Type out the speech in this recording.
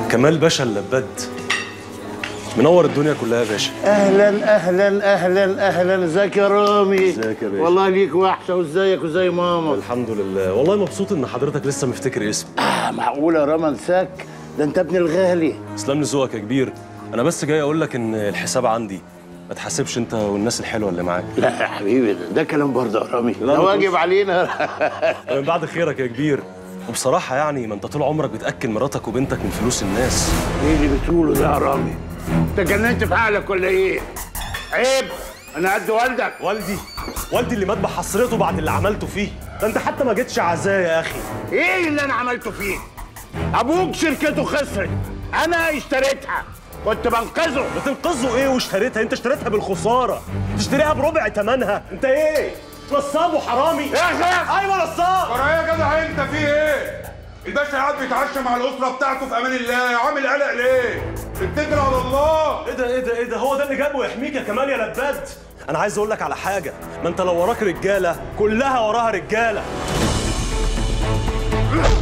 كمال باشا اللباد، منور الدنيا كلها يا باشا. اهلا اهلا اهلا اهلا، ازيك يا رامي؟ ازيك يا باشا؟ والله ليك وحشه، وازيك وزي ماما؟ الحمد لله، والله مبسوط ان حضرتك لسه مفتكر اسمي. معقوله يا رامي انساك؟ ده انت ابن الغالي. تسلم لي ذوقك يا كبير. انا بس جاي اقول لك ان الحساب عندي، ما تحاسبش انت والناس الحلوه اللي معاك. لا يا حبيبي، ده كلام برضه يا رامي، ده واجب علينا. من بعد خيرك يا كبير. وبصراحه يعني ما انت طول عمرك بتاكل مراتك وبنتك من فلوس الناس. ايه اللي بتقوله ده يا رامي؟ انت جننت في عقلك ولا ايه؟ عيب، انا قد والدك. والدي اللي مات بحسرته بعد اللي عملته فيه ده. انت حتى ما جيتش عزايا يا اخي. ايه اللي انا عملته فيه؟ ابوك شركته خسرت، انا اشتريتها، كنت بنقذه. بتنقذه ايه واشتريتها؟ انت اشتريتها بالخساره، تشتريها بربع ثمنها. انت ايه؟ نصاب وحرامي يا اخي. ايوه نصاب. ورا يا جدع انت في ايه؟ الباشا قاعد بيتعشى مع الاسره بتاعته في امان الله، عامل قلق ليه؟ اتكل على الله. ايه ده هو ده اللي جابه يحميك يا كمال يا لباد. انا عايز اقول لك على حاجه، ما انت لو وراك رجاله كلها وراها رجاله.